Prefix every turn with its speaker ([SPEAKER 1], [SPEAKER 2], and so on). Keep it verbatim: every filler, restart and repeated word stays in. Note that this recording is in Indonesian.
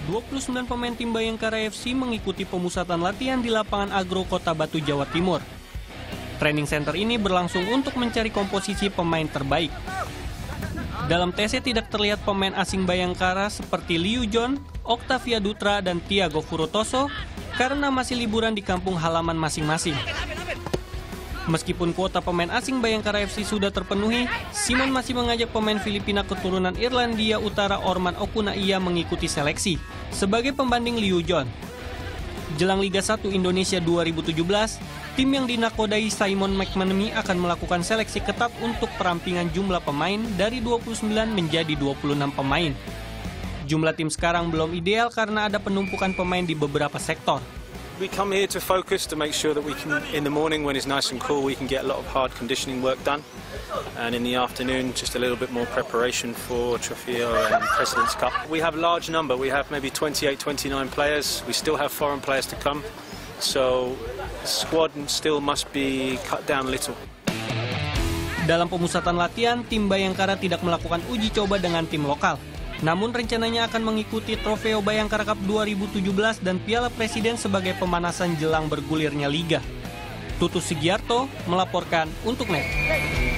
[SPEAKER 1] dua puluh sembilan pemain tim Bayangkara F C mengikuti pemusatan latihan di lapangan Agro Kota Batu, Jawa Timur. Training center ini berlangsung untuk mencari komposisi pemain terbaik. Dalam tesnya tidak terlihat pemain asing Bayangkara seperti Liu John, Octavia Dutra, dan Thiago Furutoso karena masih liburan di kampung halaman masing-masing. Meskipun kuota pemain asing Bayangkara F C sudah terpenuhi, Simon masih mengajak pemain Filipina keturunan Irlandia Utara Orman Okunaiya mengikuti seleksi sebagai pembanding Liu John. Jelang Liga satu Indonesia dua ribu tujuh belas, tim yang dinakodai Simon McManamy akan melakukan seleksi ketat untuk perampingan jumlah pemain dari dua puluh sembilan menjadi dua puluh enam pemain. Jumlah tim sekarang belum ideal karena ada penumpukan pemain di beberapa sektor.
[SPEAKER 2] We come here to focus to make sure that we can, in the morning when it's nice and cool, we can get a lot of hard conditioning work done. And in the afternoon, just a little bit more preparation for Trofeo and President's Cup. We have a large number. We have maybe twenty-eight, twenty-nine players. We still have foreign players to come. So the squad still must be cut down a little.
[SPEAKER 1] Dalam pemusatan latihan, tim Bayangkara tidak melakukan uji coba dengan tim lokal. Namun rencananya akan mengikuti Trofeo Bayangkara Cup dua ribu tujuh belas dan Piala Presiden sebagai pemanasan jelang bergulirnya Liga. Tutus Sugiarto melaporkan untuk Net.